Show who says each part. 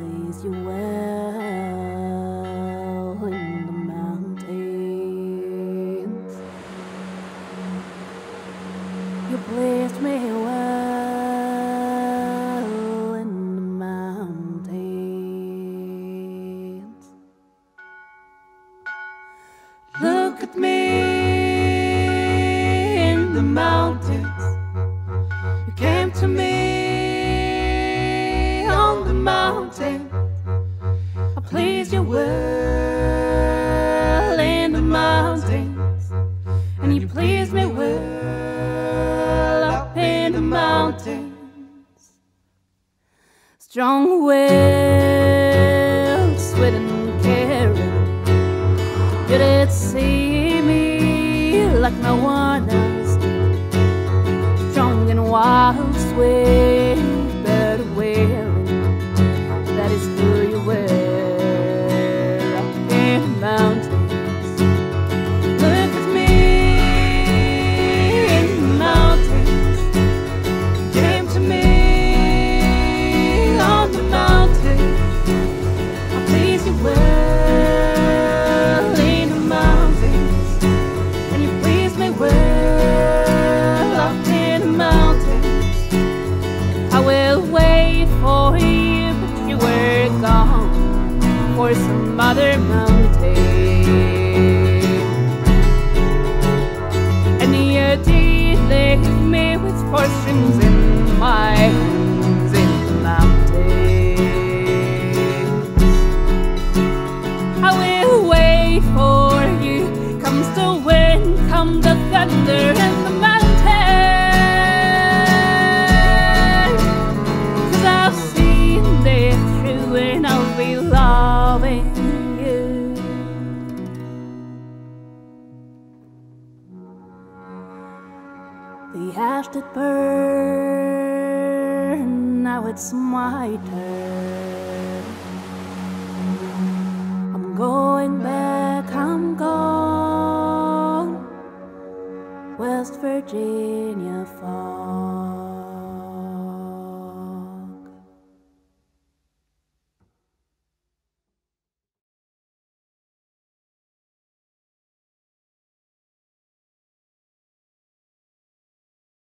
Speaker 1: please you well in the mountains. You pleased me well in the mountains. Look at me in the mountains. You came to me on the mountain. I pleased you well in the mountains, and you pleased me well up in the mountains. Strong will, sweet and caring, you did see me like no one else did. Strong and wild, sweet, but willing, that is who you were up in the mountains. Look at me in the mountains. You came to me on the mountain. I please you well in the mountains, and you please me well up in the mountains. I will wait for you, but you were gone for some other mountain. And you did leave me with 4 strings in my hands in the mountains. I will wait for you, comes the wind, come the thunder and the mountain. 'Cause I've seen it through and I'll be loving you. The ash did burn, now it's my turn.